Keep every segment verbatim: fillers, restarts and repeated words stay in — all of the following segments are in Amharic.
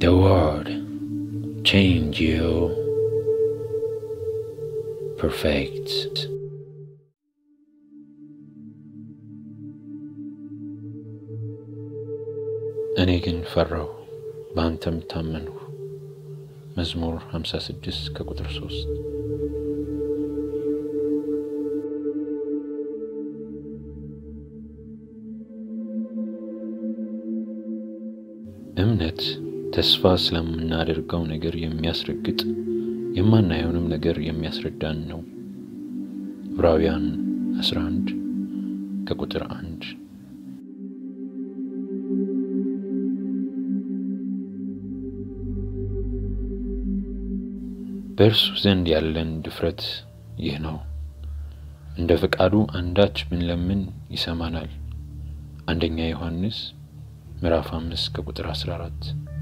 The word change you perfect. እኔ ግን ፈራሁ በአንተም ታመንሁ። መዝሙር ሃምሳ ስድስት ከቁጥር ሶስት። እምነት ተስፋ ስለምናደርገው ነገር የሚያስረግጥ የማናየውንም ነገር የሚያስረዳን ነው። ዕብራውያን አስራ አንድ ከቁጥር አንድ። በእርሱ ዘንድ ያለን ድፍረት ይህ ነው፣ እንደ ፈቃዱ አንዳች ብንለምን ይሰማናል። አንደኛ ዮሐንስ ምዕራፍ አምስት ከቁጥር አስራ አራት።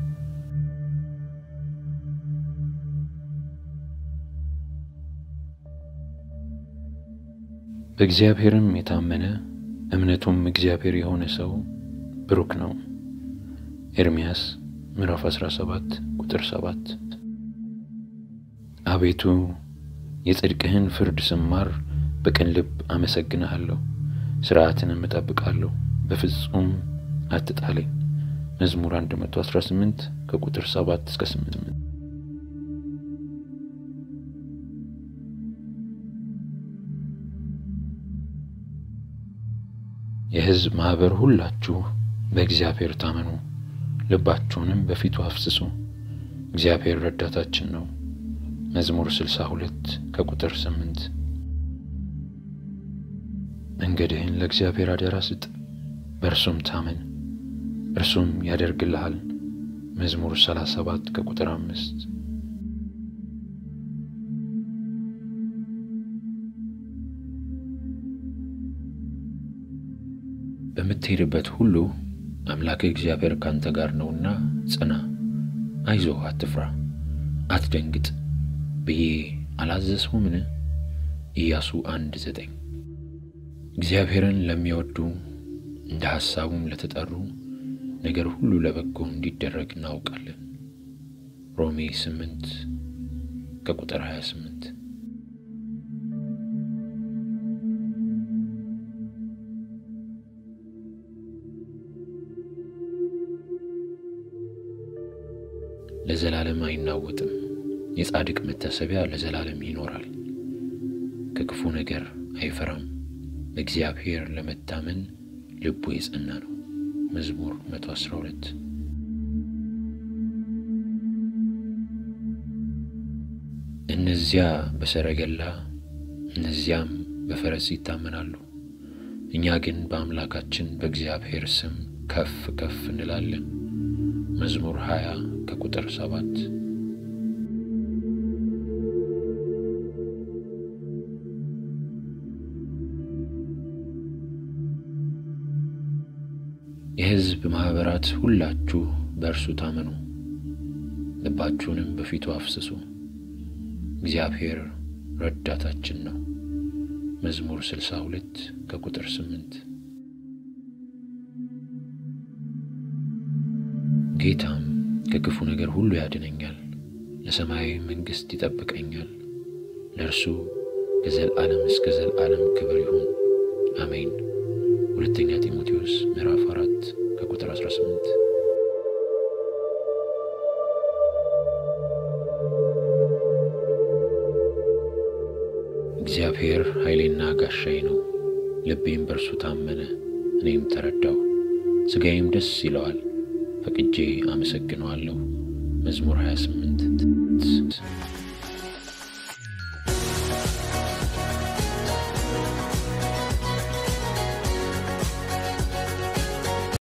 በእግዚአብሔርም የታመነ እምነቱም እግዚአብሔር የሆነ ሰው ብሩክ ነው። ኤርምያስ ምዕራፍ አስራ ሰባት ቁጥር ሰባት። አቤቱ የጽድቅህን ፍርድ ስማር በቅን ልብ አመሰግንሃለሁ፣ ሥርዓትንም እጠብቃለሁ፣ በፍጹም አትጣለኝ። መዝሙር መቶ አስራ ስምንት ከቁጥር ሰባት እስከ ስምንት። የሕዝብ ማህበር ሁላችሁ በእግዚአብሔር ታመኑ፣ ልባችሁንም በፊቱ አፍስሱ። እግዚአብሔር ረዳታችን ነው። መዝሙር ስልሳ ሁለት ከቁጥር ስምንት። መንገድህን ለእግዚአብሔር አደራ ስጥ፣ በእርሱም ታመን፣ እርሱም ያደርግልሃል። መዝሙር ሰላሳ ሰባት ከቁጥር አምስት። በምትሄድበት ሁሉ አምላክ እግዚአብሔር ካንተ ጋር ነውና ጽና፣ አይዞህ፣ አትፍራ፣ አትደንግጥ ብዬ አላዘዝሁምን? ኢያሱ አንድ ዘጠኝ። እግዚአብሔርን ለሚወዱ እንደ ሐሳቡም ለተጠሩ ነገር ሁሉ ለበጎ እንዲደረግ እናውቃለን። ሮሜ ስምንት ከቁጥር ሃያ ስምንት። ለዘላለም አይናወጥም፣ የጻድቅ መታሰቢያ ለዘላለም ይኖራል። ከክፉ ነገር አይፈራም፣ በእግዚአብሔር ለመታመን ልቡ የጸና ነው። መዝሙር መቶ አስራ ሁለት። እነዚያ በሰረገላ እነዚያም በፈረስ ይታመናሉ፣ እኛ ግን በአምላካችን በእግዚአብሔር ስም ከፍ ከፍ እንላለን። መዝሙር ሃያ ከቁጥር ሰባት። የሕዝብ ማህበራት ሁላችሁ በእርሱ ታመኑ፣ ልባችሁንም በፊቱ አፍስሱ። እግዚአብሔር ረዳታችን ነው። መዝሙር ስልሳ ሁለት ከቁጥር ስምንት። ጌታም ከክፉ ነገር ሁሉ ያድነኛል፣ ለሰማያዊ መንግሥት ይጠብቀኛል። ለእርሱ ከዘላለም እስከ ዘላለም ክብር ይሁን፣ አሜን። ሁለተኛ ጢሞቴዎስ ምዕራፍ አራት ከቁጥር አስራ ስምንት። እግዚአብሔር ኃይሌና ጋሻዬ ነው፣ ልቤም በእርሱ ታመነ፣ እኔም ተረዳሁ። ሥጋዬም ደስ ይለዋል፣ ፈቅጄ አመሰግነዋለሁ። መዝሙር ሃያ ስምንት